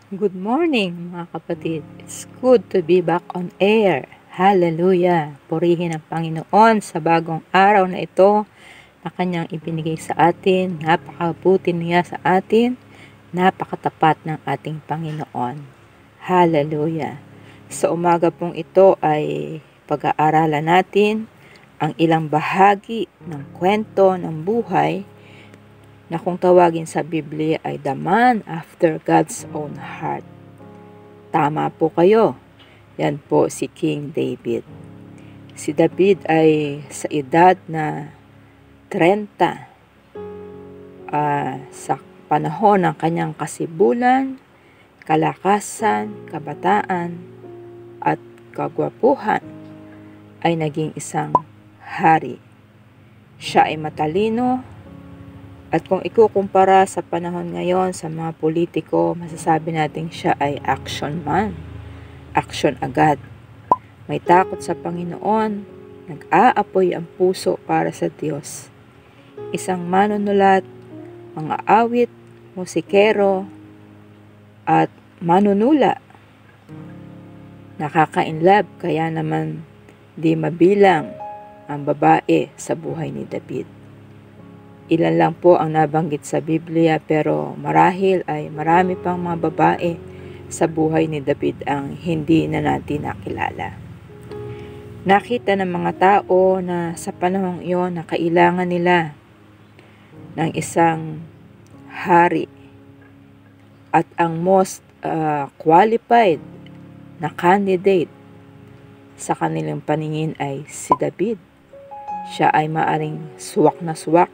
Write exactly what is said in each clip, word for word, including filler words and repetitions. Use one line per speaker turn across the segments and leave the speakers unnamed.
Good morning mga kapatid. It's good to be back on air. Hallelujah! Purihin ang Panginoon sa bagong araw na ito na Kanyang ibinigay sa atin. Napakabuti niya sa atin. Napakatapat ng ating Panginoon. Hallelujah! Sa umaga pong ito ay pag-aaralan natin ang ilang bahagi ng kwento ng buhay na kung tawagin sa Biblia ay the man after God's own heart. Tama po kayo. Yan po si King David. Si David ay sa edad na thirty uh, sa panahon ng kanyang kasibulan, kalakasan, kabataan, at kagwapuhan ay naging isang hari. Siya ay matalino. At kung ikukumpara sa panahon ngayon sa mga politiko, masasabi natin siya ay action man. Action agad. May takot sa Panginoon, nag-aapoy ang puso para sa Diyos. Isang manunulat, mga awit, musikero, at manunula. Nakaka-inlove, kaya naman di mabilang ang babae sa buhay ni David. Ilan lang po ang nabanggit sa Biblia pero marahil ay marami pang mga babae sa buhay ni David ang hindi na natin nakilala. Nakita ng mga tao na sa panahong iyon na kailangan nila ng isang hari at ang most uh, qualified na candidate sa kanilang paningin ay si David. Siya ay maaring suwak na suwak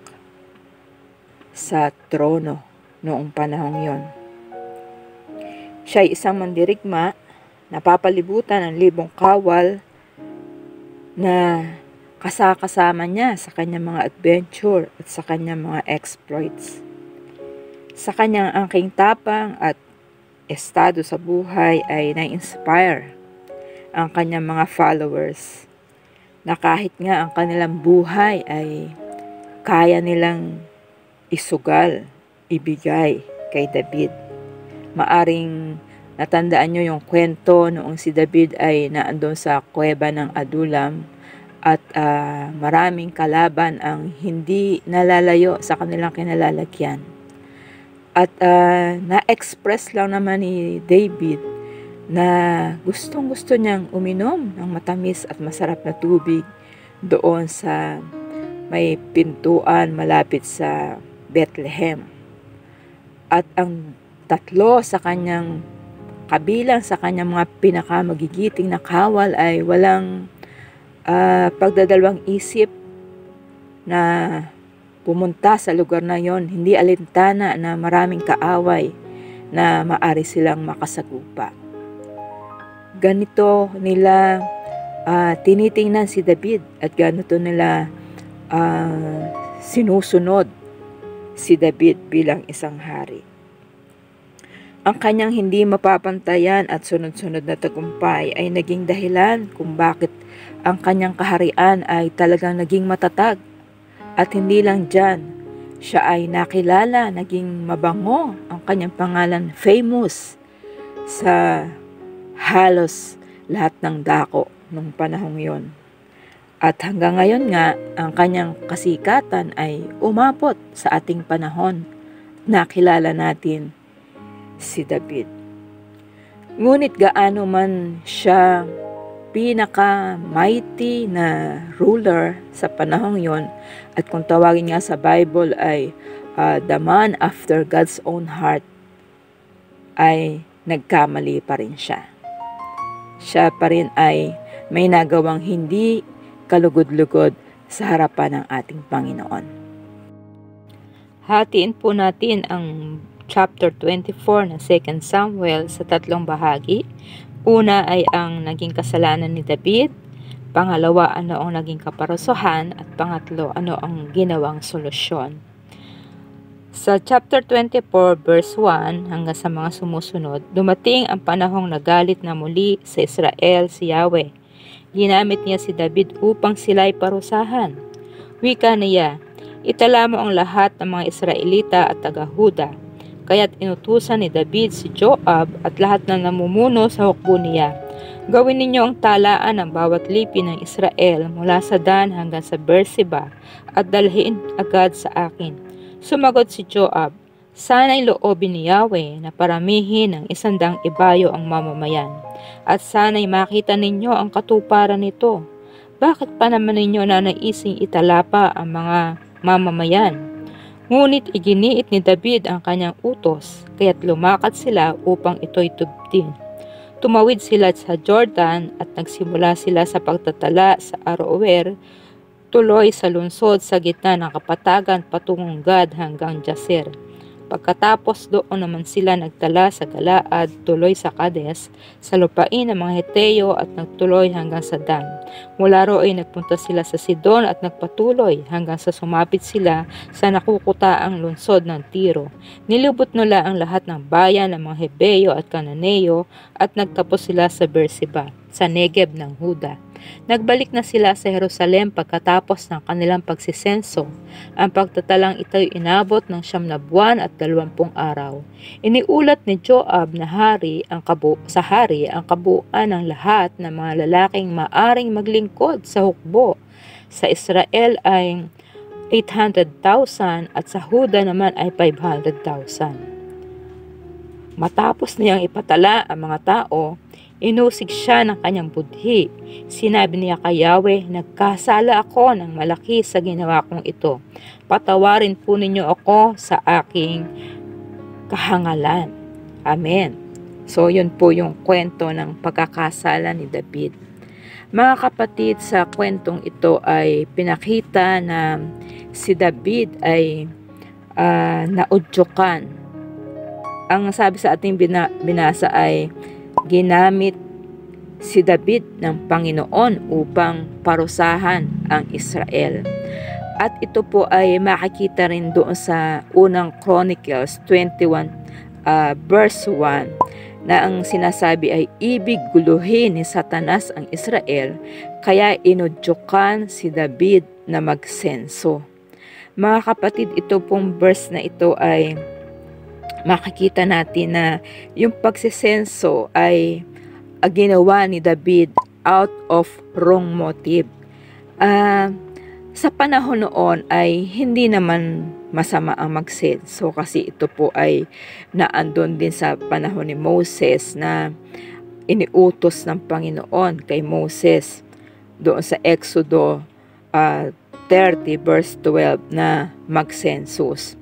sa trono noong panahong yon. Siya ay isang mandirigma, napapalibutan ng libong kawal na kasakasama niya sa kanyang mga adventure at sa kanyang mga exploits. Sa kanyang angking tapang at estado sa buhay ay na-inspire ang kanyang mga followers na kahit nga ang kanilang buhay ay kaya nilang isugal, ibigay kay David. Maaring natandaan nyo yung kwento noong si David ay naandun sa kuweba ng Adulam at uh, maraming kalaban ang hindi nalalayo sa kanilang kinalalagyan. At uh, na-express lang naman ni David na gustong gusto niyang uminom ng matamis at masarap na tubig doon sa may pintuan malapit sa Bethlehem. At ang tatlo sa kanyang kabilang sa kanyang mga pinakamagigiting na kawal ay walang uh, pagdadalawang isip na pumunta sa lugar na yon, hindi alintana na maraming kaaway na maari silang makasagupa. Ganito nila uh, tinitingnan si David at ganito nila uh, sinusunod si David bilang isang hari. Ang kanyang hindi mapapantayan at sunod-sunod na tagumpay ay naging dahilan kung bakit ang kanyang kaharian ay talagang naging matatag. At hindi lang dyan, siya ay nakilala, naging mabango ang kanyang pangalan, famous sa halos lahat ng dako nung panahong yon. At hanggang ngayon nga, ang kanyang kasikatan ay umabot sa ating panahon. Nakilala natin si David. Ngunit gaano man siya pinaka-mighty na ruler sa panahong yon, at kung tawagin nga sa Bible ay uh, the man after God's own heart, ay nagkamali pa rin siya. Siya pa rin ay may nagawang hindi kalugod-lugod sa harapan ng ating Panginoon. Hatiin po natin ang chapter twenty-four ng Second Samuel sa tatlong bahagi. Una ay ang naging kasalanan ni David, pangalawa ano ang naging kaparusahan, at pangatlo ano ang ginawang solusyon. Sa chapter twenty-four verse one hanggang sa mga sumusunod, dumating ang panahong nagalit na muli sa Israel si Yahweh. Ginamit niya si David upang sila'y parusahan. Wika niya, itala mo ang lahat ng mga Israelita at taga-Huda, Kaya't inutusan ni David si Joab at lahat ng namumuno sa hukbo niya. Gawin ninyo ang talaan ng bawat lipi ng Israel mula sa Dan hanggang sa Beersheba at dalhin agad sa akin. Sumagot si Joab, sana'y loobin ni Yahweh na paramihin ng isandang ibayo ang mamamayan, at sana'y makita ninyo ang katuparan nito. Bakit pa naman ninyo nanaising italapa ang mga mamamayan? Ngunit iginiit ni David ang kanyang utos, kaya't lumakad sila upang ito'y tubdin. Tumawid sila sa Jordan at nagsimula sila sa pagtatala sa Aroer, tuloy sa lungsod sa gitna ng kapatagan patungong Gad hanggang Jazer. Pagkatapos doon naman sila nagtala sa Galaad, tuloy sa Kades, sa lupain ng mga Heteo at nagtuloy hanggang sa Dan. Mula roon ay nagpunta sila sa Sidon at nagpatuloy hanggang sa sumapit sila sa nakukutaang lungsod ng Tiro. Nilubot nila ang lahat ng bayan ng mga Hebeo at Kananeo at nagtapos sila sa Beersheba, sa Negeb ng Huda. Nagbalik na sila sa Jerusalem pagkatapos ng kanilang pagsisenso. Ang pagtatalang ito'y inabot ng siyam na buwan at dalawampung araw. Iniulat ni Joab na hari ang kabu sa hari ang kabuuan ng lahat ng mga lalaking maaring maglingkod sa hukbo. Sa Israel ay eight hundred thousand at sa Huda naman ay five hundred thousand. Matapos niyang ipatala ang mga tao, inusig siya ng kanyang budhi. Sinabi niya kay Yahweh, nagkasala ako ng malaki sa ginawa kong ito. Patawarin po ninyo ako sa aking kahangalan. Amen. So yun po yung kwento ng pagkakasala ni David. Mga kapatid, sa kwentong ito ay pinakita na si David ay uh, naudyukan. Ang sabi sa ating binasa ay ginamit si David ng Panginoon upang parusahan ang Israel. At ito po ay makikita rin doon sa unang Chronicles twenty-one uh, verse one na ang sinasabi ay ibig guluhin ni Satanas ang Israel, kaya inudyukan si David na magsenso. Mga kapatid, ito pong verse na ito ay makikita natin na yung pagsisenso ay uh, ginawa ni David out of wrong motive. Uh, sa panahon noon ay hindi naman masama ang magsenso kasi ito po ay naandun din sa panahon ni Moses na iniutos ng Panginoon kay Moses doon sa Exodo uh, thirty verse twelve na magsensus.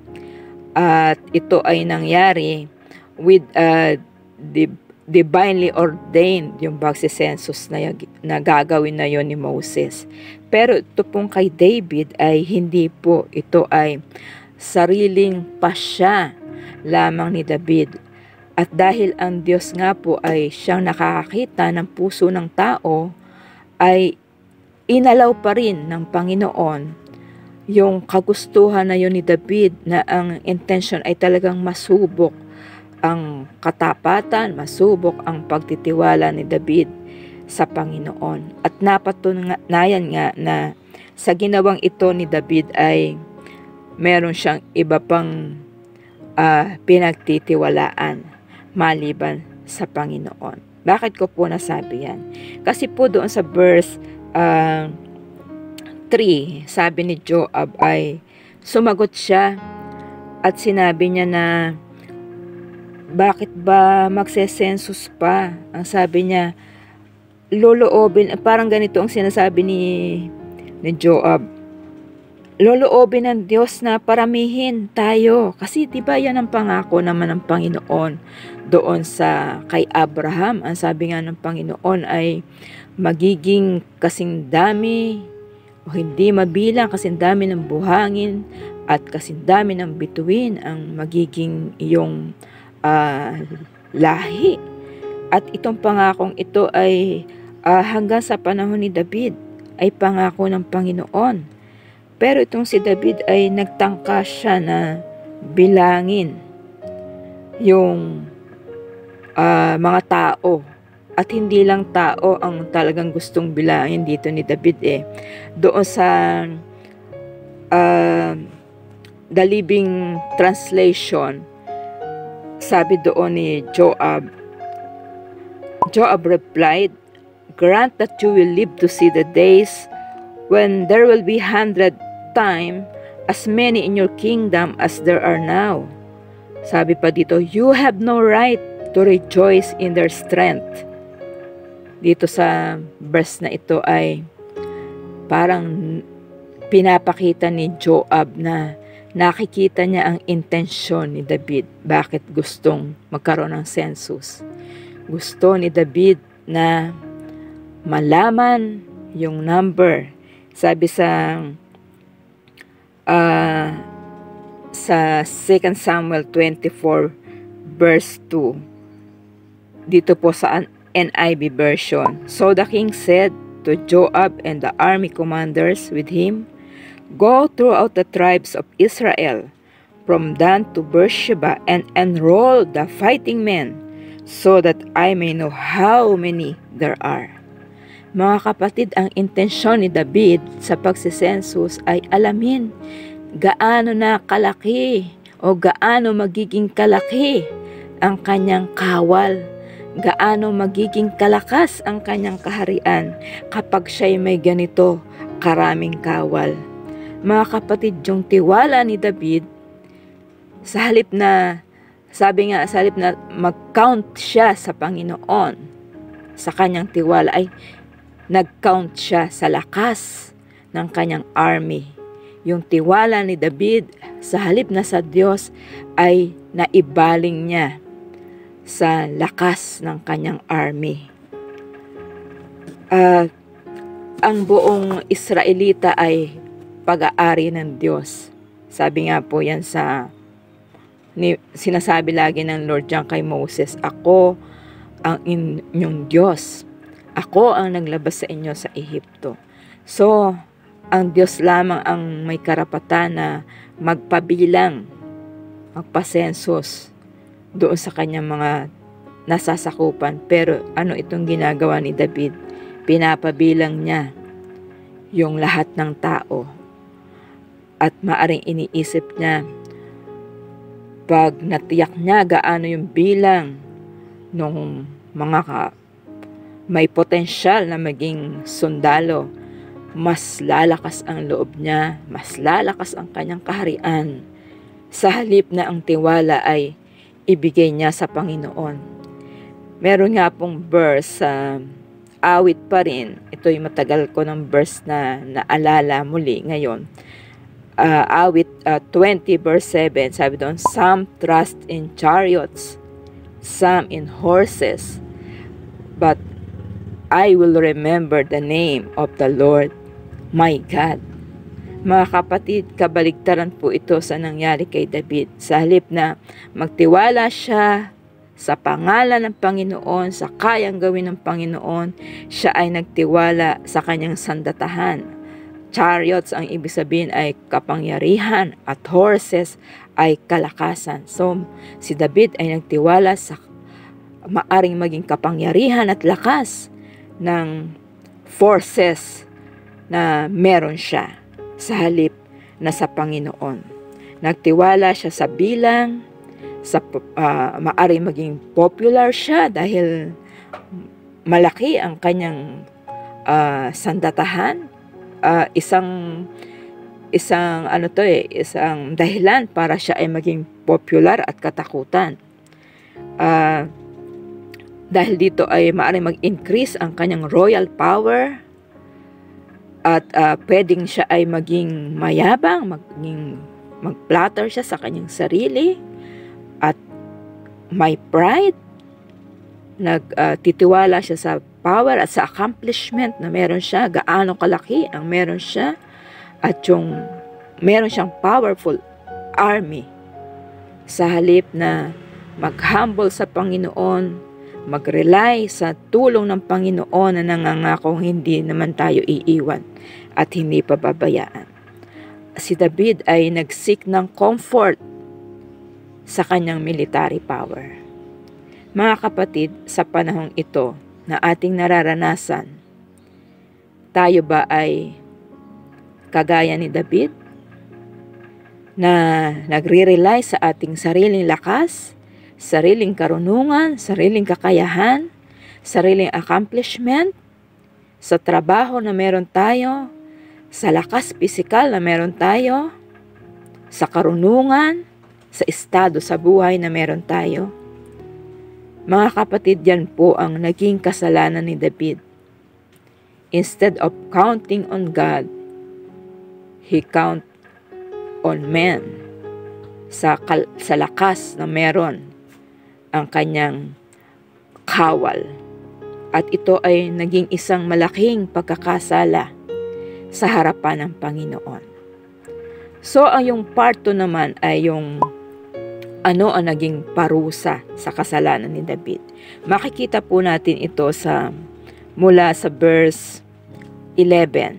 At ito ay nangyari with uh, the divinely ordained yung pagsisensus na, na gagawin na yon ni Moses. Pero ito pong kay David ay hindi po. Ito ay sariling pasya lamang ni David. At dahil ang Diyos nga po ay siyang nakakakita ng puso ng tao, ay inalaw pa rin ng Panginoon yung kagustuhan na yun ni David na ang intention ay talagang masubok ang katapatan, masubok ang pagtitiwala ni David sa Panginoon. At napatunayan nga na sa ginawang ito ni David ay meron siyang iba pang uh, pinagtitiwalaan maliban sa Panginoon. Bakit ko po nasabi yan? Kasi po doon sa verse uh, three, sabi ni Joab ay sumagot siya at sinabi niya na bakit ba magsesensus pa? Ang sabi niya, loloobin, parang ganito ang sinasabi ni, ni Joab, loloobin ng Diyos na paramihin tayo. Kasi diba yan ang pangako naman ng Panginoon doon sa kay Abraham. Ang sabi nga ng Panginoon ay magiging kasing dami o hindi mabilang, kasing dami ng buhangin at kasing dami ng bituin ang magiging iyong uh, lahi. At itong pangakong ito ay uh, hanggang sa panahon ni David ay pangako ng Panginoon. Pero itong si David ay nagtangka siya na bilangin yung uh, mga tao. At hindi lang tao ang talagang gustong bilangin dito ni David eh. Doon sa uh, The Living Translation, sabi doon ni Joab, Joab replied, "Grant that you will live to see the days when there will be hundred times as many in your kingdom as there are now." Sabi pa dito, "You have no right to rejoice in their strength." Dito sa verse na ito ay parang pinapakita ni Joab na nakikita niya ang intensyon ni David. Bakit gustong magkaroon ng census? Gusto ni David na malaman yung number. Sabi sa uh, sa Second Samuel twenty-four verse two, dito po sa N I V version, "So the king said to Joab and the army commanders with him, Go throughout the tribes of Israel, from Dan to Beersheba, and enroll the fighting men, so that I may know how many there are." Mga kapatid, ang intensyon ni David sa pagsisensus ay alamin gaano na kalaki o gaano magiging kalaki ang kanyang kawal, gaano magiging kalakas ang kanyang kaharian kapag siya'y may ganito karaming kawal. Mga kapatid, yung tiwala ni David, sa halip na, sabi nga, sa halip na mag-count siya sa Panginoon, sa kanyang tiwala ay nag-count siya sa lakas ng kanyang army. Yung tiwala ni David, sa halip na sa Diyos, ay naibaling niya sa lakas ng kanyang army. Uh, ang buong Israelita ay pag-aari ng Diyos. Sabi nga po yan sa, ni, sinasabi lagi ng Lord diyan kay Moses, "Ako ang inyong Diyos. Ako ang naglabas sa inyo sa Ehipto." So, ang Diyos lamang ang may karapatan na magpabilang, magpasensus doon sa kanyang mga nasasakupan. Pero ano itong ginagawa ni David? Pinapabilang niya yung lahat ng tao. At maaring iniisip niya, pag natiyak niya gaano yung bilang ng mga ka, may potensyal na maging sundalo, mas lalakas ang loob niya, mas lalakas ang kanyang kaharian, sa halip na ang tiwala ay ibigay niya sa Panginoon. Meron nga pong verse sa uh, awit pa rin, ito'y matagal ko ng verse na naalala muli ngayon. Uh, awit uh, twenty verse seven, sabi doon, "Some trust in chariots, some in horses, but I will remember the name of the Lord my God." Mga kapatid, kabaligtaran po ito sa nangyari kay David. Sa halip na magtiwala siya sa pangalan ng Panginoon, sa kayang gawin ng Panginoon, siya ay nagtiwala sa kanyang sandatahan. Chariots ang ibig sabihin ay kapangyarihan at horses ay kalakasan. So, si David ay nagtiwala sa maaring maging kapangyarihan at lakas ng forces na meron siya sa halip na sa Panginoon. Nagtiwala siya sa bilang, sa uh, maaring maging popular siya dahil malaki ang kanyang uh, sandatahan. Uh, isang isang ano to eh, isang dahilan para siya ay maging popular at katakutan. Uh, dahil dito ay maaaring mag-increase ang kanyang royal power at uh, pwedeng siya ay maging mayabang, maging mag-flatter siya sa kanyang sarili at may pride. Nagtitiwala uh, siya sa power at sa accomplishment na meron siya, gaano kalaki ang meron siya, at yung meron siyang powerful army. Sa halip na mag-humble sa Panginoon, mag-rely sa tulong ng Panginoon na nangangakong hindi naman tayo iiwan at hindi pababayaan. Si David ay nag-seek ng comfort sa kanyang military power. Mga kapatid, sa panahong ito na ating nararanasan, tayo ba ay kagaya ni David na nagre-rely sa ating sariling lakas, sariling karunungan, sariling kakayahan, sariling accomplishment, sa trabaho na meron tayo, sa lakas pisikal na meron tayo, sa karunungan, sa estado sa buhay na meron tayo. Mga kapatid, yan po ang naging kasalanan ni David. Instead of counting on God, he count on men. Sa, sa lakas na meron ang kanyang kawal. At ito ay naging isang malaking pagkakasala sa harapan ng Panginoon. So, ang yung part two naman ay yung ano ang naging parusa sa kasalanan ni David. Makikita po natin ito sa mula sa verse eleven.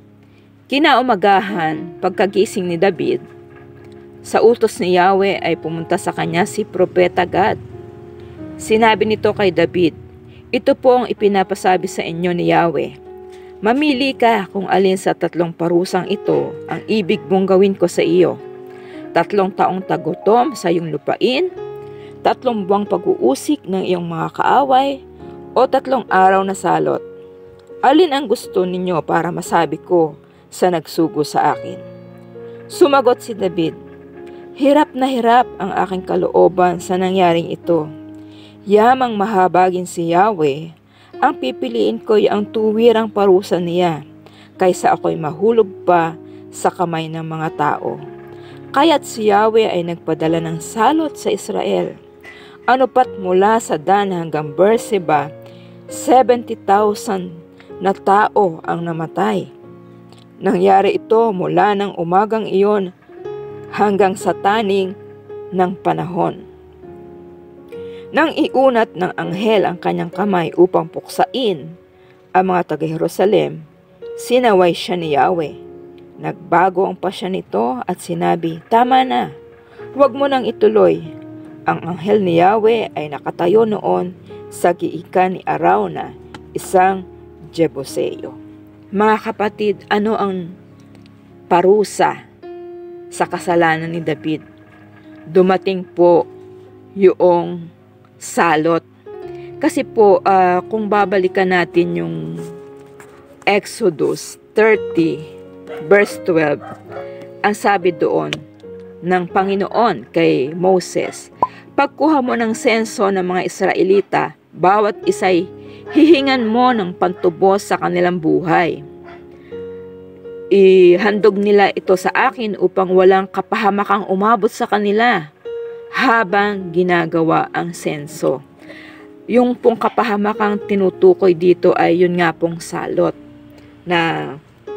Kinaumagahan, pagkagising ni David, sa utos ni Yahweh ay pumunta sa kanya si Propeta Gad. Sinabi nito kay David, ito po ang ipinapasabi sa inyo ni Yahweh. Mamili ka kung alin sa tatlong parusang ito ang ibig mong gawin ko sa iyo. Tatlong taong tagutom sa iyong lupain, tatlong buwang pag-uusik ng iyong mga kaaway, o tatlong araw na salot. Alin ang gusto ninyo para masabi ko sa nagsugo sa akin? Sumagot si David, hirap na hirap ang aking kalooban sa nangyaring ito. Yamang mahabagin si Yahweh, ang pipiliin ko'y ang tuwirang parusa niya, kaysa ako'y mahulog pa sa kamay ng mga tao. Kaya't si Yahweh ay nagpadala ng salot sa Israel. Ano pat mula sa Dan hanggang Beersheba, seventy thousand na tao ang namatay. Nangyari ito mula ng umagang iyon hanggang sa taning ng panahon. Nang iunat ng anghel ang kanyang kamay upang puksain ang mga taga-Jerusalem, sinaway siya ni Yahweh. Nagbago ang pasya nito at sinabi, tama na, huwag mo nang ituloy. Ang anghel ni Yahweh ay nakatayo noon sa giikan ni Arauna, isang Jebuseo. Mga kapatid, ano ang parusa sa kasalanan ni David? Dumating po yung salot. Kasi po, uh, kung babalikan natin yung Exodus thirty, verse twelve, ang sabi doon ng Panginoon kay Moses, pagkuha mo ng senso ng mga Israelita, bawat isa'y hihingan mo ng pantubos sa kanilang buhay. Ihandog nila ito sa akin upang walang kapahamakang umabot sa kanila habang ginagawa ang senso. Yung pong kapahamakang tinutukoy dito ay yun nga pong salot na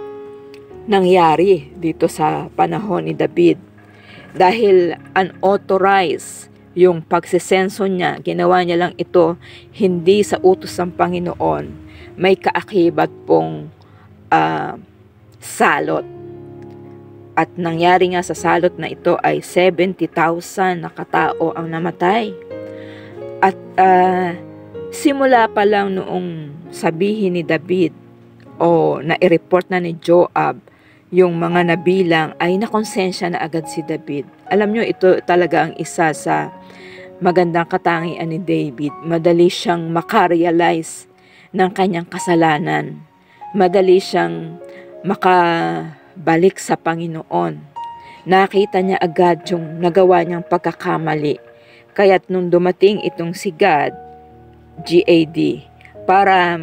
nangyari dito sa panahon ni David. Dahil unauthorized yung pagsisenso niya, ginawa niya lang ito hindi sa utos ng Panginoon. May kaakibat pong uh, salot. At nangyari nga sa salot na ito ay seventy thousand na katao ang namatay. At uh, simula pa lang noong sabihin ni David o na-report na ni Joab yung mga nabilang ay nakonsensya na agad si David. Alam nyo, ito talaga ang isa sa magandang katangian ni David. Madali siyang makarealize ng kanyang kasalanan. Madali siyang makabalik sa Panginoon. Nakita niya agad yung nagawa niyang pagkakamali. Kaya't nung dumating itong si God, G A D, para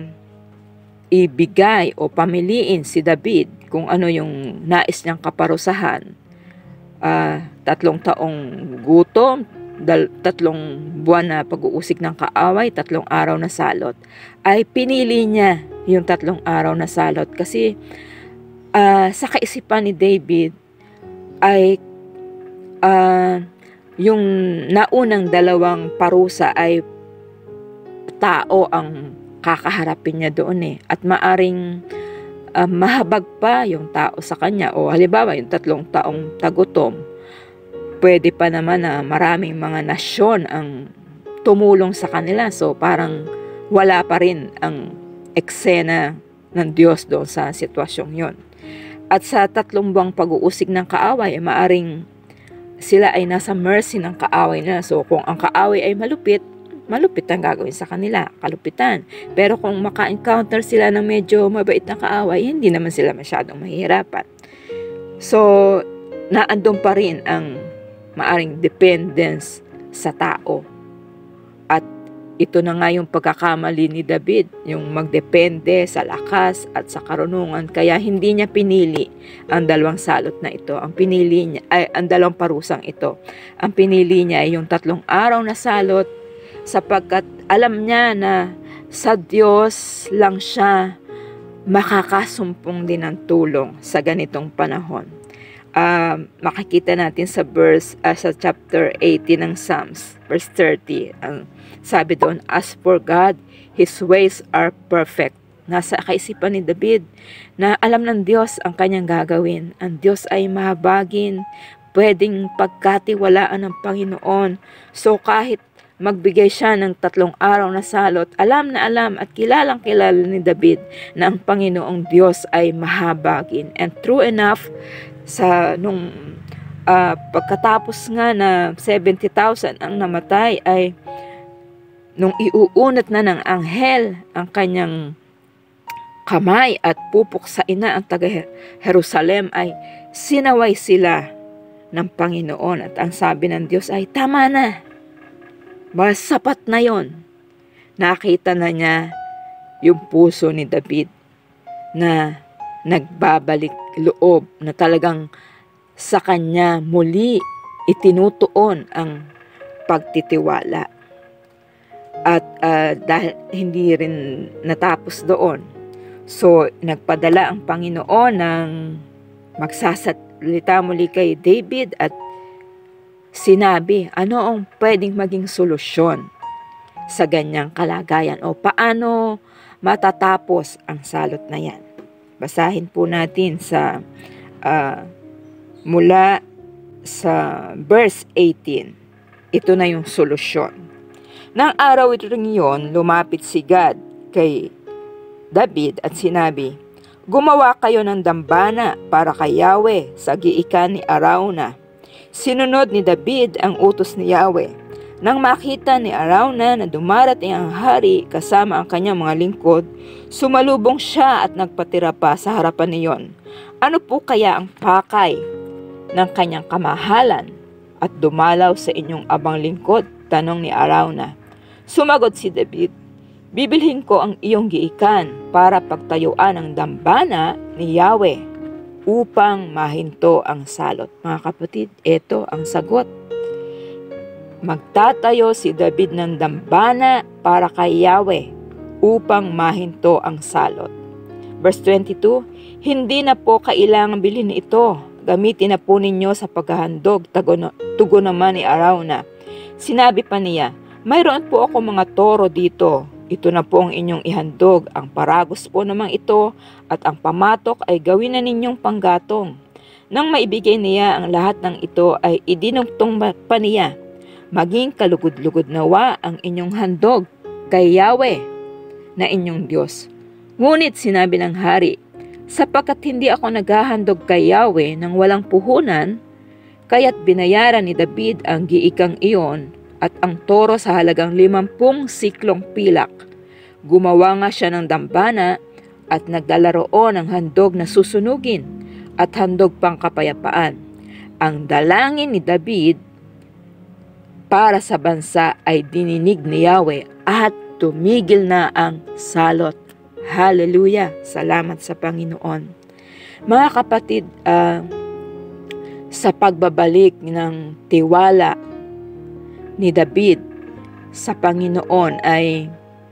ibigay o pamiliin si David kung ano yung nais niyang kaparusahan, uh, tatlong taong gutom, dal, tatlong buwan na pag-uusik ng kaaway, tatlong araw na salot, ay pinili niya yung tatlong araw na salot kasi uh, sa kaisipan ni David ay uh, yung naunang dalawang parusa ay tao ang kakaharapin niya doon eh. At maaring uh, mahabag pa yung tao sa kanya. O halimbawa, yung tatlong taong tagutom, pwede pa naman na maraming mga nasyon ang tumulong sa kanila. So parang wala pa rin ang eksena ng Diyos doon sa sitwasyong yon. At sa tatlong buwang pag-uusig ng kaaway, maaring sila ay nasa mercy ng kaaway nila. So kung ang kaaway ay malupit, malupit ang gagawin sa kanila, kalupitan. Pero kung maka-encounter sila ng medyo mabait na kaaway, hindi naman sila masyadong mahihirapan. So, naandun pa rin ang maaring dependence sa tao. At ito na nga yung pagkakamali ni David, yung magdepende sa lakas at sa karunungan. Kaya hindi niya pinili ang dalawang salot na ito. Ang pinili niya ay ang dalawang parusang ito. Ang pinili niya ay yung tatlong araw na salot, sapagkat alam niya na sa Diyos lang siya makakasumpong din ng tulong sa ganitong panahon. Uh, makikita natin sa verse uh, sa chapter eighteen ng Psalms, verse thirty. Ang sabi doon, as for God, His ways are perfect. Nasa kaisipan ni David na alam ng Diyos ang kanyang gagawin. Ang Diyos ay mahabagin, pwedeng pagkatiwalaan ng Panginoon. So kahit magbigay siya ng tatlong araw na salot, alam na alam at kilalang kilala ni David na ang Panginoong Diyos ay mahabagin. And true enough, sa nung uh, pagkatapos nga na seventy thousand ang namatay, ay nung iuunat na ng anghel ang kanyang kamay at pupuksain na ang taga Jerusalem, ay sinaway sila ng Panginoon. At ang sabi ng Diyos ay, tama na, mas sapat na yon. Nakita na niya yung puso ni David na nagbabalik loob, na talagang sa kanya muli itinutuon ang pagtitiwala. At uh, dahil hindi rin natapos doon, so nagpadala ang Panginoon ng magsasalita muli kay David at sinabi ano ang pwedeng maging solusyon sa ganyang kalagayan o paano matatapos ang salot na yan. Basahin po natin sa uh, mula sa verse eighteen. Ito na yung solusyon. Nang araw rin iyon, lumapit si God kay David at sinabi, gumawa kayo ng dambana para kay Yahweh sa giikan ni Arauna. Sinunod ni David ang utos ni Yahweh. Nang makita ni Arauna na dumarating ang hari kasama ang kanyang mga lingkod, sumalubong siya at nagpatira pa sa harapan niyon. Ano po kaya ang pakay ng kanyang kamahalan at dumalaw sa inyong abang lingkod? Tanong ni Arauna. Sumagot si David, bibilhin ko ang iyong giikan para pagtayuan ng dambana ni Yahweh upang mahinto ang salot. Mga kapatid, ito ang sagot. Magtatayo si David ng dambana para kay Yahweh upang mahinto ang salot. Verse twenty-two, hindi na po kailangan bilhin ito. Gamitin na po ninyo sa paghahandog. Tugon naman ni Arauna. Sinabi pa niya, mayroon po ako mga toro dito. Ito na po ang inyong ihandog. Ang paragos po namang ito at ang pamatok ay gawin na ninyong panggatong. Nang maibigay niya ang lahat ng ito ay idinugtong pa niya. Maging kalugod-lugod nawa ang inyong handog kay Yahweh na inyong Diyos. Ngunit sinabi ng hari, sapagkat hindi ako naghahandog kay Yahweh ng walang puhunan, kaya't binayaran ni David ang giikang iyon at ang toro sa halagang limampung siklong pilak. Gumawa nga siya ng dambana at nagdala roon ang handog na susunugin at handog pang kapayapaan. Ang dalangin ni David para sa bansa ay dininig ni Yahweh at tumigil na ang salot. Hallelujah! Salamat sa Panginoon. Mga kapatid, uh, sa pagbabalik ng tiwala ni David sa Panginoon ay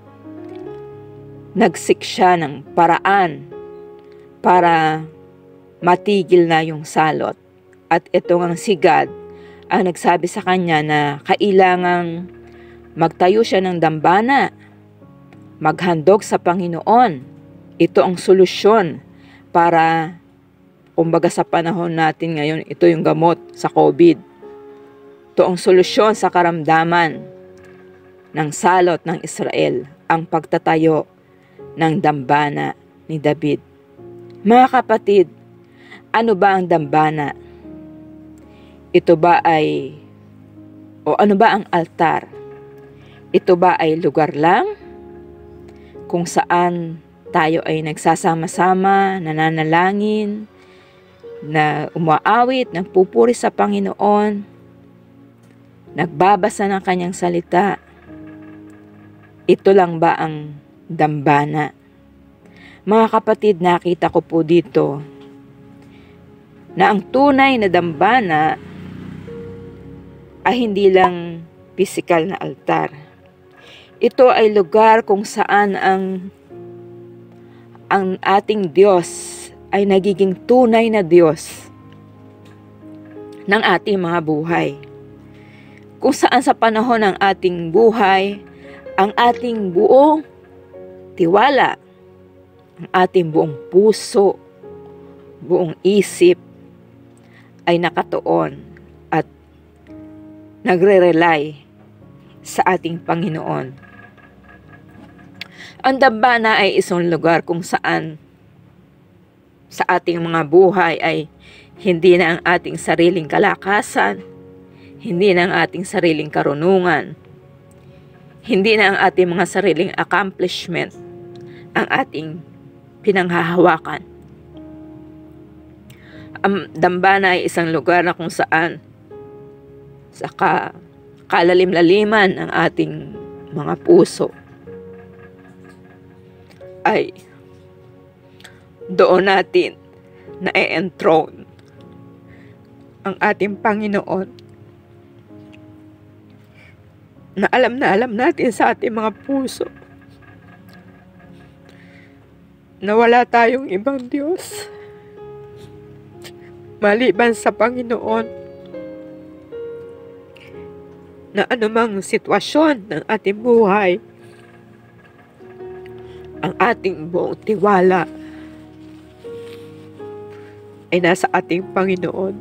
nagsik siya ng paraan para matigil na yung salot. At ito ang si God ang nagsabi sa kanya na kailangang magtayo siya ng dambana, maghandog sa Panginoon. Ito ang solusyon para, kumbaga sa panahon natin ngayon, ito yung gamot sa COVID. Ito ang solusyon sa karamdaman ng salot ng Israel, ang pagtatayo ng dambana ni David. Mga kapatid, ano ba ang dambana? Ito ba ay, o ano ba ang altar? Ito ba ay lugar lang kung saan tayo ay nagsasama-sama, nananalangin, na umaawit, nagpupuri sa Panginoon, nagbabasa ng kanyang salita? Ito lang ba ang dambana? Mga kapatid, nakita ko po dito na ang tunay na dambana ay hindi lang pisikal na altar. Ito ay lugar kung saan ang ang ating Diyos ay nagiging tunay na Diyos ng ating mga buhay. Kung saan sa panahon ng ating buhay, ang ating buong tiwala, ang ating buong puso, buong isip ay nakatuon at nagre-rely sa ating Panginoon. Ang dambana ay isang lugar kung saan sa ating mga buhay ay hindi na ang ating sariling kalakasan, hindi na ang ating sariling karunungan, hindi na ang ating mga sariling accomplishment ang ating pinanghahawakan. Ang dambana ay isang lugar na kung saan sa ka, kalalim-laliman ng ating mga puso ay doon natin na-enthrone ang ating Panginoon, na alam na alam natin sa ating mga puso na wala tayong ibang Diyos maliban sa Panginoon, na anumang sitwasyon ng ating buhay, ang ating buong tiwala ay nasa ating Panginoon.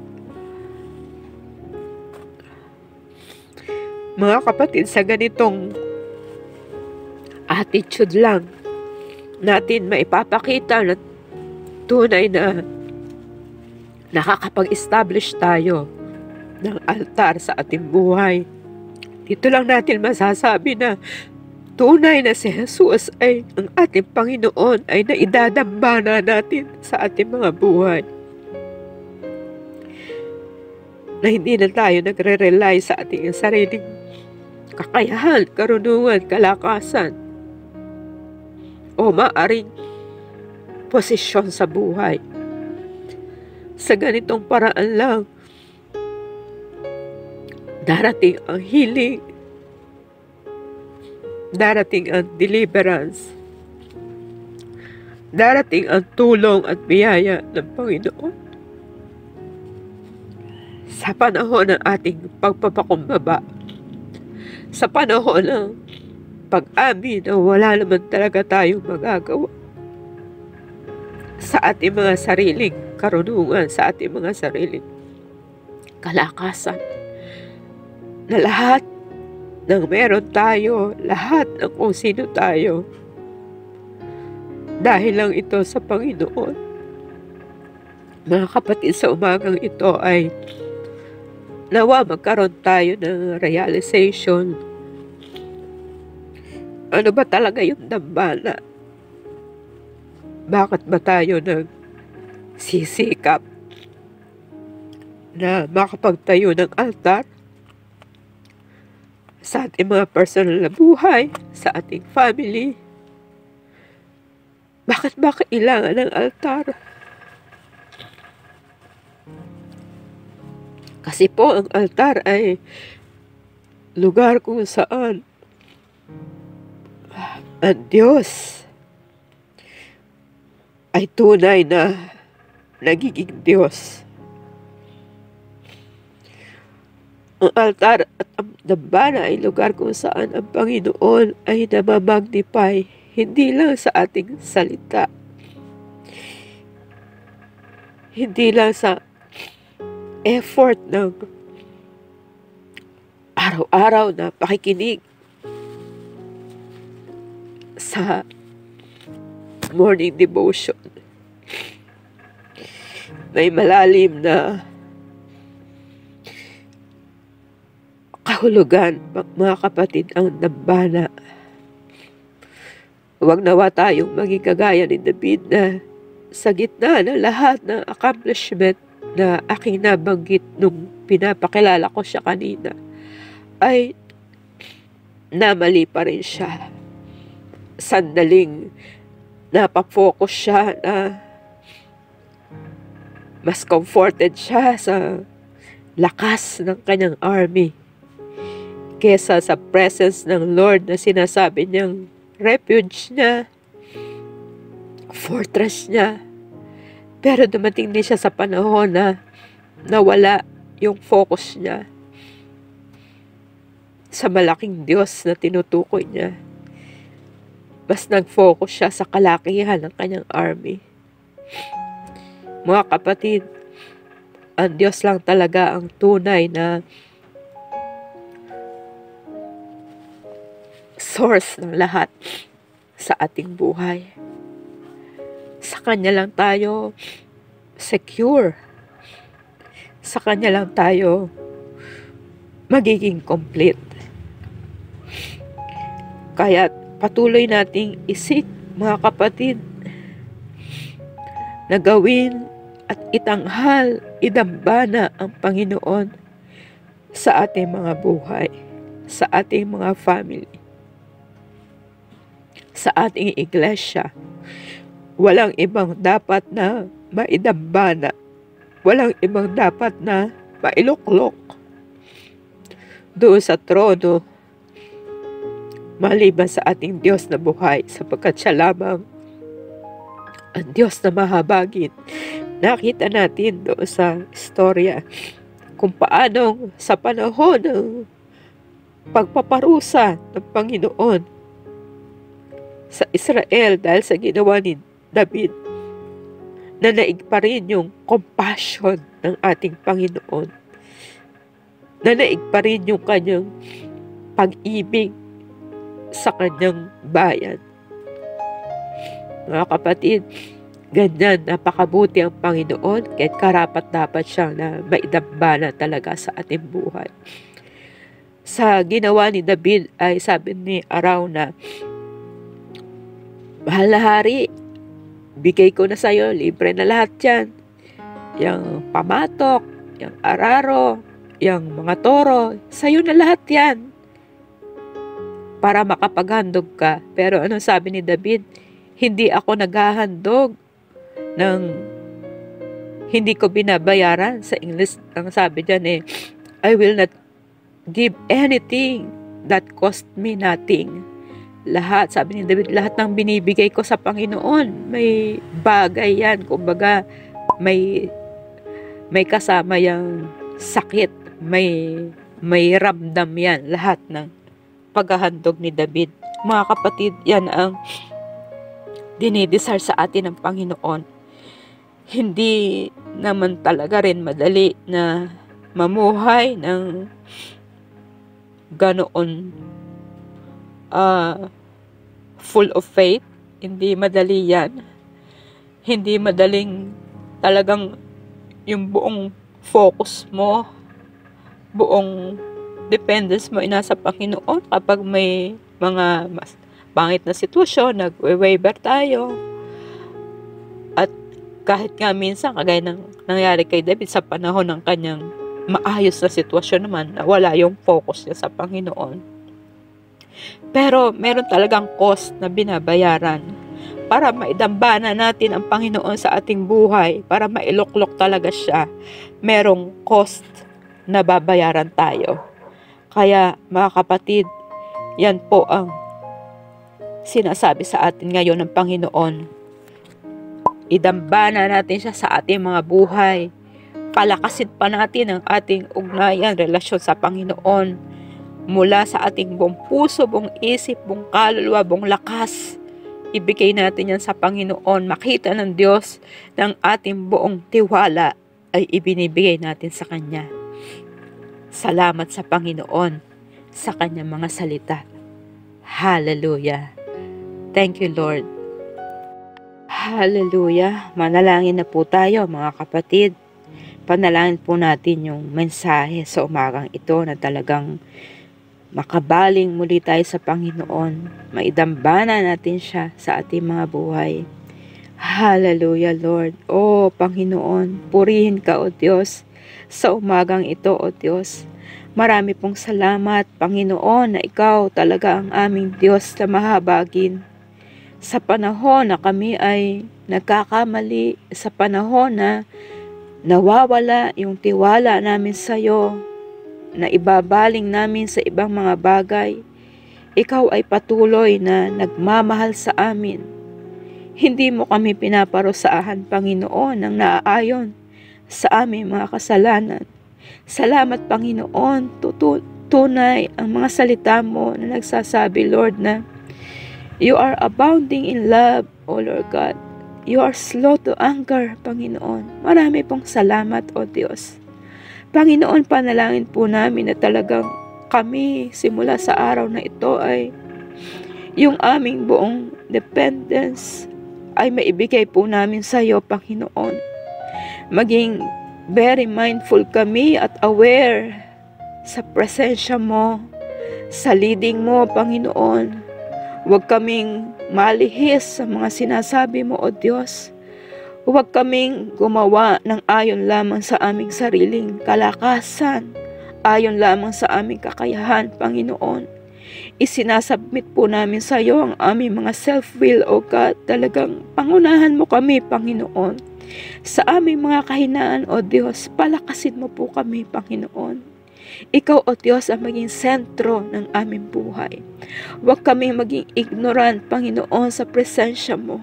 Mga kapatid, sa ganitong attitude lang natin maipapakita na tunay na nakakapag-establish tayo ng altar sa ating buhay. Dito lang natin masasabi na tunay na si Jesus ay ang ating Panginoon, ay naidadambana natin sa ating mga buhay. Na hindi na tayo nagre-rely sa ating sariling kakayahan, karunungan, kalakasan, o maaring posisyon sa buhay. Sa ganitong paraan lang, darating ang healing, darating ang deliverance, darating ang tulong at biyaya ng Panginoon. Sa panahon ng ating pagpapakumbaba, sa panahon ng pag-amin na wala naman talaga tayong magagawa sa ating mga sariling karunungan, sa ating mga sariling kalakasan, na lahat ng meron tayo, lahat ng kung sino tayo, dahil lang ito sa Panginoon. Mga kapatid, sa umagang ito ay nawa magkaroon tayo ng realization. Ano ba talaga yung dambana? Bakit ba tayo nagsisikap na makapagtayo ng altar sa ating mga personal na buhay, sa ating family? Bakit ba kailangan ng altar? Kasi po ang altar ay lugar kung saan ang Diyos ay tunay na nagiging Diyos. Ang altar at ang dambana ay lugar kung saan ang Panginoon ay namamagnify, hindi lang sa ating salita, hindi lang sa effort ng araw-araw na pakikinig sa morning devotion. May malalim na kahulugan, mga kapatid, ang dambana. Huwag nawa tayong maging kagaya ni David na sa gitna ng lahat ng accomplishment na aking nabanggit nung pinapakilala ko siya kanina, ay namali pa rin siya. Sandaling napafocus siya na mas comforted siya sa lakas ng kanyang army kesa sa presence ng Lord na sinasabi niyang refuge niya, fortress niya. Pero dumating din siya sa panahon na nawala yung focus niya sa malaking Diyos na tinutukoy niya. Mas nag-focus siya sa kalakihan ng kanyang army. Mga kapatid, ang Diyos lang talaga ang tunay na source ng lahat sa ating buhay. Sa Kanya lang tayo secure. Sa Kanya lang tayo magiging complete. Kaya patuloy nating isik, mga kapatid, na gawin at itanghal, idambana ang Panginoon sa ating mga buhay, sa ating mga family, sa ating iglesia. Walang ibang dapat na maidambana. Walang ibang dapat na mailuklok doon sa trono maliban sa ating Diyos na buhay, sapagkat siya lamang ang Diyos na mahabagin. Nakita natin doon sa istorya kung paano sa panahon ng pagpaparusa ng Panginoon sa Israel dahil sa ginawa ni David, na naig pa rin yung compassion ng ating Panginoon, na naig pa rin yung kanyang pag-ibig sa kanyang bayan. Mga kapatid, ganyan, napakabuti ang Panginoon, kahit karapat dapat siyang na maidambana talaga sa ating buhay. Sa ginawa ni David ay sabi ni Araw na, mahal na hari, bigay ko na sa'yo, libre na lahat yan. Yung pamatok, yung araro, yung mga toro, sa'yo na lahat yan. Para makapaghandog ka. Pero anong sabi ni David? Hindi ako naghahandog ng hindi ko binabayaran. Sa English, ang sabi dyan eh, I will not give anything that cost me nothing. Lahat, sabi ni David, lahat ng binibigay ko sa Panginoon, may bagay yan. Kumbaga, may may kasama yung sakit, may may ramdam yan, lahat ng paghahandog ni David. Mga kapatid, yan ang dinidesire sa atin ng Panginoon. Hindi naman talaga rin madali na mamuhay ng ganoon uh, full of faith. Hindi madali yan. Hindi madaling talagang yung buong focus mo, buong dependence mo inasa Panginoon. Kapag may mga mas pangit na sitwasyon, nag-waver tayo. At kahit nga minsan, kagaya ng nangyari kay David sa panahon ng kanyang maayos na sitwasyon naman, wala yung focus niya sa Panginoon. Pero meron talagang cost na binabayaran para maidambana natin ang Panginoon sa ating buhay, para mailuklok talaga siya. Merong cost na babayaran tayo. Kaya mga kapatid, yan po ang sinasabi sa atin ngayon ng Panginoon. Idambana natin siya sa ating mga buhay. Palakasin pa natin ang ating ugnayan, relasyon sa Panginoon. Mula sa ating buong puso, buong isip, buong kaluluwa, buong lakas. Ibigay natin yan sa Panginoon. Makita ng Diyos ng ating buong tiwala ay ibinibigay natin sa Kanya. Salamat sa Panginoon sa Kanyang mga salita. Hallelujah. Thank you, Lord. Hallelujah. Manalangin na po tayo, mga kapatid. panalangin po natin yung mensahe sa umagang ito na talagang makabaling muli tayo sa Panginoon. Maidambana natin siya sa ating mga buhay. Hallelujah, Lord. O Panginoon, purihin ka, O Diyos, sa umagang ito, O Diyos. Marami pong salamat, Panginoon, na ikaw talaga ang aming Diyos na mahabagin. Sa panahon na kami ay nagkakamali, sa panahon na nawawala yung tiwala namin sa iyo, na ibabaling namin sa ibang mga bagay, ikaw ay patuloy na nagmamahal sa amin. Hindi mo kami pinaparusahan, Panginoon, ng naaayon sa aming mga kasalanan. Salamat, Panginoon, tutu- tunay ang mga salita mo na nagsasabi, Lord, na you are abounding in love, O Lord God. You are slow to anger, Panginoon. Marami pong salamat, O Diyos. Panginoon, panalangin po namin na talagang kami simula sa araw na ito ay yung aming buong dependence ay maibigay po namin sa iyo, Panginoon. Maging very mindful kami at aware sa presensya mo, sa leading mo, Panginoon. Huwag kaming malihis sa mga sinasabi mo, O Diyos. Huwag kaming gumawa ng ayon lamang sa aming sariling kalakasan, ayon lamang sa aming kakayahan, Panginoon. Isinasubmit po namin sa iyo ang aming mga self-will, O God. Talagang pangunahan mo kami, Panginoon. Sa aming mga kahinaan, O Diyos, palakasin mo po kami, Panginoon. Ikaw, O Diyos, ang maging sentro ng aming buhay. Huwag kami maging ignorant, Panginoon, sa presensya mo.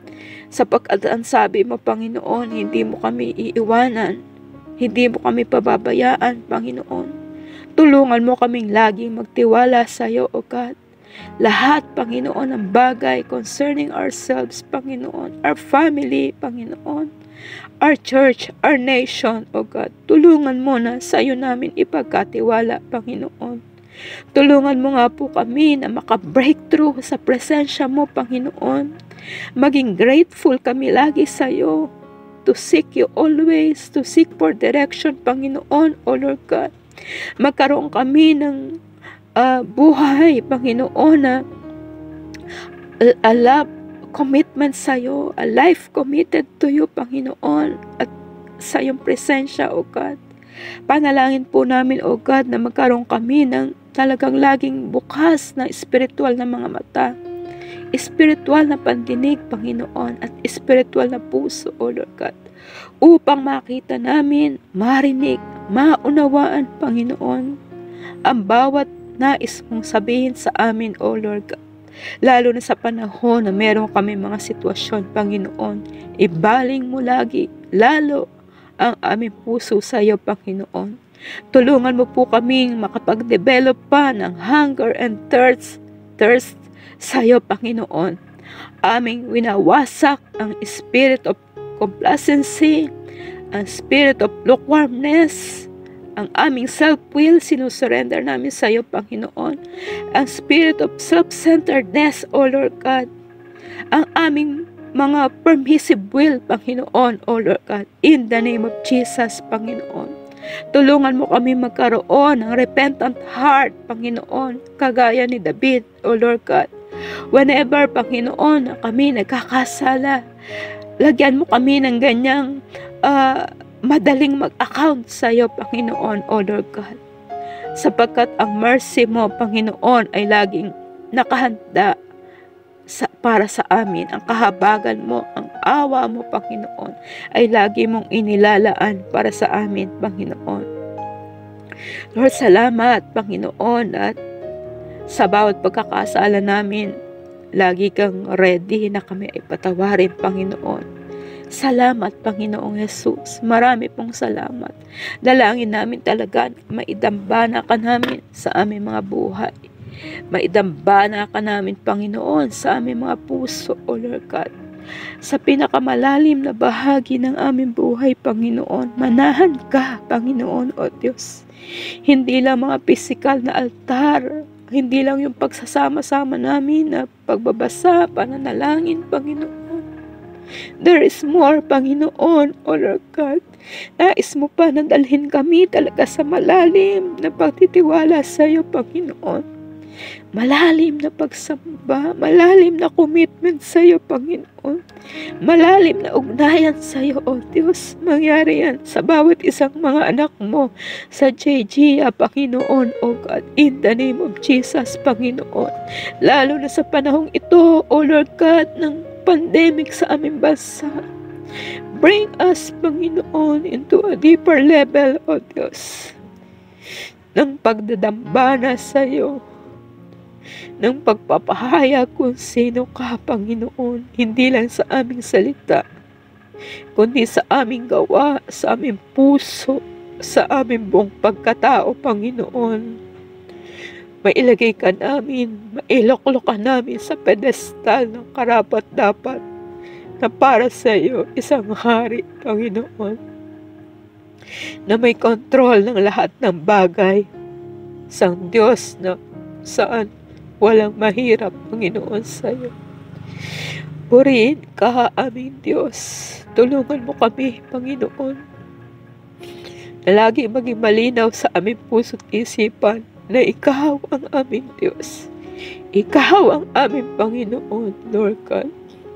Sapagkat ang sabi mo, Panginoon, hindi mo kami iiwanan. Hindi mo kami pababayaan, Panginoon. Tulungan mo kaming laging magtiwala sa iyo, O God. Lahat, Panginoon, ng bagay concerning ourselves, Panginoon, our family, Panginoon, our church, our nation, O God. Tulungan mo na sa iyo namin ipagkatiwala, Panginoon. Tulungan mo nga po kami na maka-breakthrough sa presensya mo, Panginoon. Maging grateful kami lagi sa iyo. To seek you always, to seek for direction, Panginoon, O Lord God. Magkaroon kami ng uh, buhay, Panginoon, na a love, commitment sa iyo, a life committed to you, Panginoon, at sa iyong presensya, O God. Panalangin po namin, O God, na magkaroon kami ng talagang laging bukas na espiritual na mga mata, espiritual na pandinig, Panginoon, at espiritual na puso, O Lord God, upang makita namin, marinig, maunawaan, Panginoon, ang bawat nais mong sabihin sa amin, O Lord God. Lalo na sa panahon na meron kami mga sitwasyon, Panginoon, ibaling mo lagi, lalo ang aming puso sa iyo, Panginoon. Tulungan mo po kaming makapag-develop pa ng hunger and thirst, thirst sa iyo, Panginoon. Aming winawasak ang spirit of complacency, ang spirit of lukewarmness, ang aming self-will, sinusurrender namin sa iyo, Panginoon. Ang spirit of self-centeredness, O Lord God. Ang aming mga permissive will, Panginoon, O Lord God. In the name of Jesus, Panginoon. Tulungan mo kami magkaroon ng repentant heart, Panginoon, kagaya ni David, O Lord God. Whenever, Panginoon, kami nagkakasala, lagyan mo kami ng ganyang uh, madaling mag-account sa iyo, Panginoon, O Lord God. Sapagkat ang mercy mo, Panginoon, ay laging nakahanda sa, para sa amin. Ang kahabagan mo, ang awa mo, Panginoon, ay lagi mong inilalaan para sa amin, Panginoon. Lord, salamat, Panginoon, at sa bawat pagkakasala namin, lagi kang ready na kami ay patawarin, Panginoon. Salamat, Panginoong Jesus. Marami pong salamat. Dalangin namin talaga, maidambana ka namin sa aming mga buhay. Maidambana ka namin, Panginoon, sa aming mga puso, O Lord God. Sa pinakamalalim na bahagi ng aming buhay, Panginoon, manahan ka, Panginoon, O Diyos. Hindi lang mga pisikal na altar, hindi lang yung pagsasama-sama namin na pagbabasa, pananalangin, Panginoon. There is more, Panginoon, O Lord God. Nais mo pa na dalhin kami talaga sa malalim na pagtitiwala sa iyo, Panginoon. Malalim na pagsamba, malalim na commitment sa iyo, Panginoon. Malalim na ugnayan sa iyo, O Diyos. Mangyari yan sa bawat isang mga anak mo sa J G I A, Panginoon, O God. In the name of Jesus, Panginoon. Lalo na sa panahong ito, O Lord God, ng pandemic sa aming bansa. Bring us, Panginoon, into a deeper level, O Diyos, ng pagdadambana sa iyo, ng pagpapahayag kung sino ka, Panginoon, hindi lang sa aming salita, kundi sa aming gawa, sa aming puso, sa aming buong pagkatao, Panginoon. Mailagay ka namin, mailoklok ka namin sa pedestal ng karapat-dapat na para sa iyo, isang hari, Panginoon, na may kontrol ng lahat ng bagay, isang Diyos na saan walang mahirap, Panginoon, sa iyo. Purihin ka, aming Diyos. Tulungan mo kami, Panginoon, na lagi maging malinaw sa aming puso't isipan na ikaw ang aming Diyos. Ikaw ang aming Panginoon, Lord God.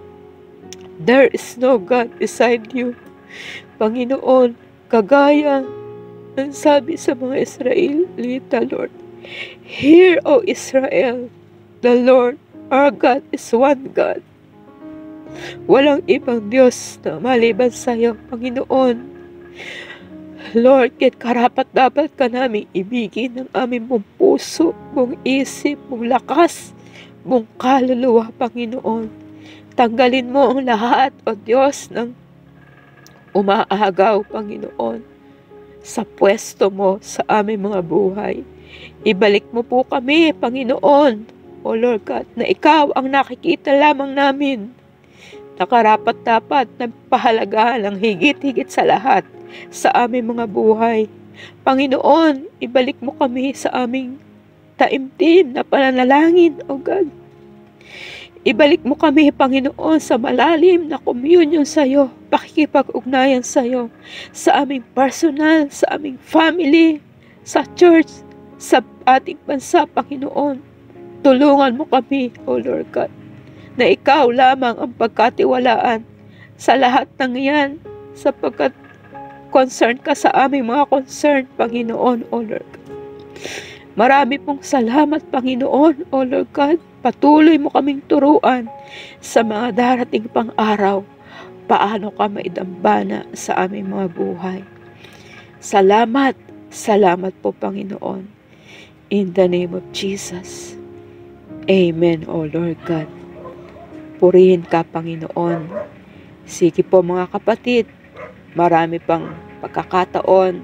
There is no God beside you, Panginoon, kagaya ng sabi sa mga Israelita, Lord. Hear, O Israel, the Lord our God is one God. Walang ibang Diyos na maliban sa iyo, Panginoon. Lord, kahit karapat dapat ka namin ibigin ng aming buong puso, buong isip, buong lakas, buong kaluluwa, Panginoon. Tanggalin mo ang lahat, O Diyos, ng umaagaw, Panginoon, sa pwesto mo sa aming mga buhay. Ibalik mo po kami, Panginoon, O Lord God, na ikaw ang nakikita lamang namin, na karapat-dapat na pahalagahan ang higit-higit sa lahat sa aming mga buhay. Panginoon, ibalik mo kami sa aming taimtim na pananalangin, O God. Ibalik mo kami, Panginoon, sa malalim na communion sa iyo, pakikipag-ugnayan sa iyo, sa aming personal, sa aming family, sa church, sa ating bansa, Panginoon. Tulungan mo kami, O Lord God, na ikaw lamang ang pagkatiwalaan sa lahat ng yan, sapagkat concern ka sa aming mga concern, Panginoon, O Lord God. Marami pong salamat, Panginoon, O Lord God. Patuloy mo kaming turuan sa mga darating pang araw, paano ka maidambana sa aming mga buhay. Salamat, salamat po, Panginoon. In the name of Jesus. Amen, O Lord God. Purihin ka, Panginoon. Sige po, mga kapatid, marami pang pagkakataon,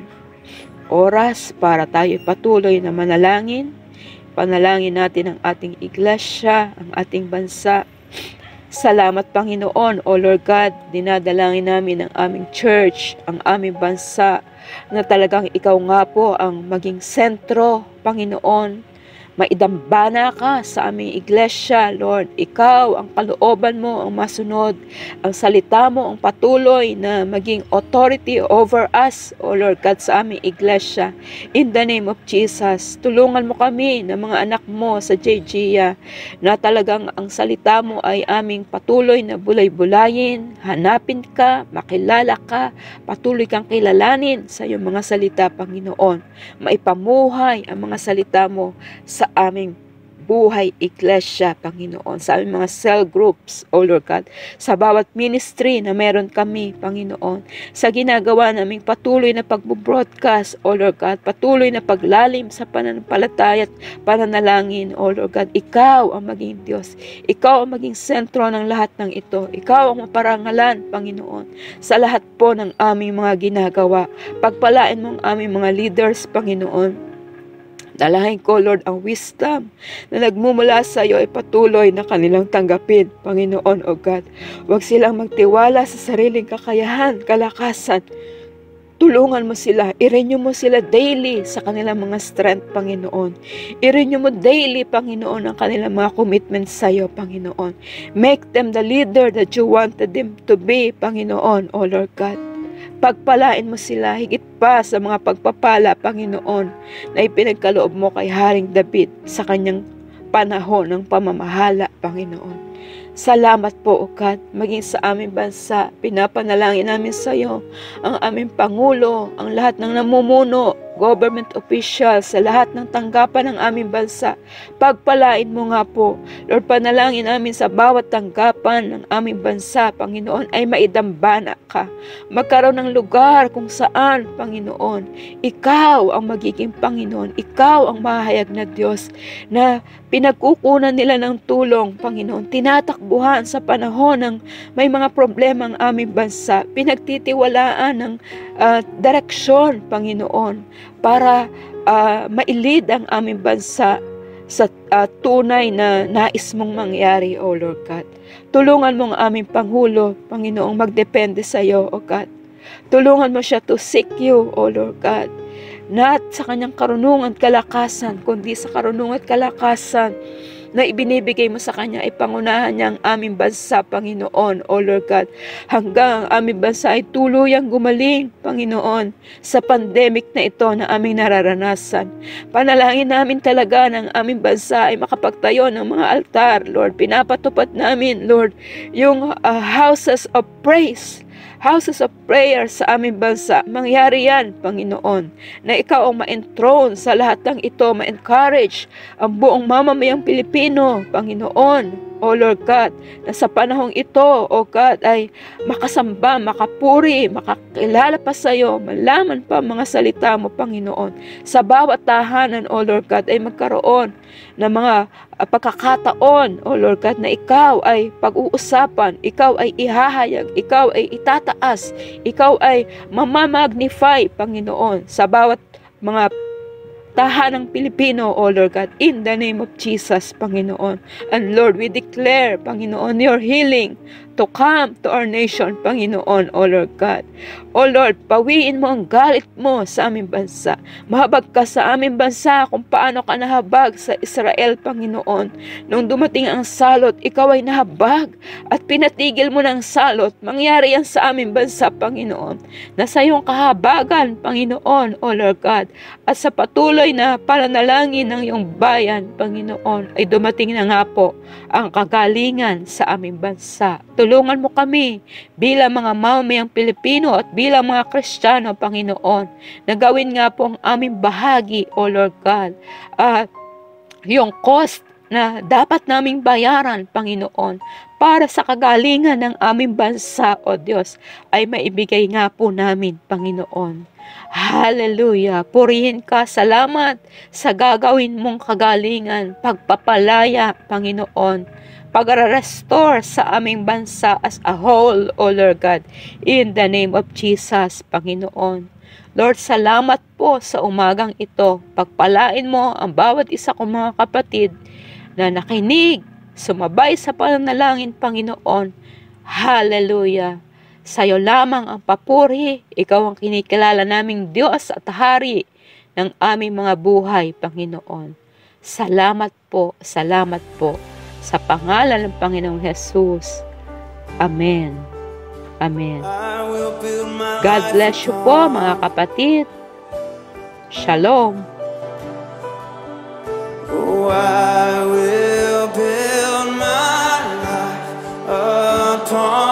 oras para tayo patuloy na manalangin. Panalangin natin ang ating iglesia, ang ating bansa. Salamat, Panginoon, O Lord God, dinadalangin namin ang aming church, ang aming bansa, na talagang ikaw nga po ang maging sentro, Panginoon. Maidambana ka sa aming iglesia, Lord. Ikaw, ang kalooban mo, ang masunod. Ang salita mo, ang patuloy na maging authority over us, O Lord God, sa aming iglesia. In the name of Jesus, tulungan mo kami ng mga anak mo sa J G I A na talagang ang salita mo ay aming patuloy na bulay-bulayin. Hanapin ka, makilala ka, patuloy kang kilalanin sa iyong mga salita, Panginoon. Maipamuhay ang mga salita mo sa aming buhay iglesia, Panginoon, sa aming mga cell groups, O Lord God, sa bawat ministry na meron kami, Panginoon, sa ginagawa naming patuloy na pagbo-broadcast, O Lord God, patuloy na paglalim sa pananampalataya at pananalangin, O Lord God. Ikaw ang maging Diyos, ikaw ang maging sentro ng lahat ng ito, ikaw ang maparangalan, Panginoon, sa lahat po ng aming mga ginagawa. Pagpalain mo ang aming mga leaders, Panginoon. Dalahin ko, Lord, ang wisdom na nagmumula sa iyo ay patuloy na kanilang tanggapin, Panginoon, O God. Huwag silang magtiwala sa sariling kakayahan, kalakasan, Tulungan mo sila, i-renew mo sila daily sa kanilang mga strength, Panginoon. I-renew mo daily, Panginoon, ang kanilang mga commitments sa iyo, Panginoon. Make them the leader that you wanted them to be, Panginoon, O Lord God. Pagpalain mo sila higit pa sa mga pagpapala, Panginoon, na ipinagkaloob mo kay Haring David sa kanyang panahon ng pamamahala, Panginoon. Salamat po, O God, maging sa aming bansa. Pinapanalangin namin sa iyo ang aming Pangulo, ang lahat ng namumuno, government officials, sa lahat ng tanggapan ng aming bansa. Pagpalain mo nga po. Lord, panalangin namin sa bawat tanggapan ng aming bansa, Panginoon, ay maidambana ka. Magkaroon ng lugar kung saan, Panginoon, ikaw ang magiging Panginoon. Ikaw ang mahayag na Diyos na pinagkukunan nila ng tulong, Panginoon. Tinatakbuhan sa panahon ng may mga problema ang aming bansa. Pinagtitiwalaan ng uh, direksyon, Panginoon, para uh, mailid ang aming bansa sa uh, tunay na nais mong mangyari, O Lord God. Tulungan mo ang aming Pangulo, Panginoong, magdepende sa iyo, O God. Tulungan mo siya to seek you, O Lord God. Not sa kanyang karunungan at kalakasan, kundi sa karunungan at kalakasan na ibinibigay mo sa kanya ay pangunahan niya ang aming bansa, Panginoon, O Lord God. Hanggang ang aming bansa ay tuluyang gumaling, Panginoon, sa pandemic na ito na aming nararanasan. Panalangin namin talaga ng aming bansa ay makapagtayo ng mga altar, Lord. Pinapatupad namin, Lord, yung uh, houses of praise, houses of prayer sa aming bansa. Mangyari yan, Panginoon, na ikaw ang ma-enthrone sa lahat ng ito, ma-encourage ang buong mamamayang Pilipino, Panginoon, O Lord God, na sa panahong ito, O God, ay makasamba, makapuri, makakilala pa sa iyo, malaman pa mga salita mo, Panginoon. Sa bawat tahanan, O Lord God, ay magkaroon ng mga uh, pagkakataon, O Lord God, na ikaw ay pag-uusapan, ikaw ay ihahayag, ikaw ay itataas, ikaw ay mamamagnify, Panginoon, sa bawat mga tahanang Pilipino, O Lord God, in the name of Jesus, Panginoon. And Lord, we declare, Panginoon, your healing to come to our nation, Panginoon, O Lord God. O Lord, pawiin mo ang galit mo sa aming bansa. Mahabag ka sa aming bansa kung paano ka nahabag sa Israel, Panginoon. Nung dumating ang salot, ikaw ay nahabag at pinatigil mo ng salot. Mangyari yan sa aming bansa, Panginoon, na sa iyong kahabagan, Panginoon, O Lord God, at sa patuloy na pananalangin ng iyong bayan, Panginoon, ay dumating na nga po ang kagalingan sa aming bansa. Tulungan mo kami bilang mga mamamayang Pilipino at bilang mga Kristiyano, Panginoon, na gawin nga po ang aming bahagi, O Lord God, at uh, yung cost na dapat naming bayaran, Panginoon, para sa kagalingan ng aming bansa, O Diyos, ay maibigay nga po namin, Panginoon. Hallelujah! Purihin ka, salamat sa gagawin mong kagalingan, pagpapalaya, Panginoon, pag-restore sa aming bansa as a whole, O Lord God, in the name of Jesus, Panginoon. Lord, salamat po sa umagang ito. Pagpalain mo ang bawat isa kong mga kapatid na nakinig, sumabay sa pananalangin, Panginoon. Hallelujah! Sa'yo lamang ang papuri, ikaw ang kinikilala naming Diyos at Hari ng aming mga buhay, Panginoon. Salamat po, salamat po. Sa pangalan ng Panginoong Jesus. Amen. Amen. God bless you po, mga kapatid. Shalom.
Oh, I will build my life upon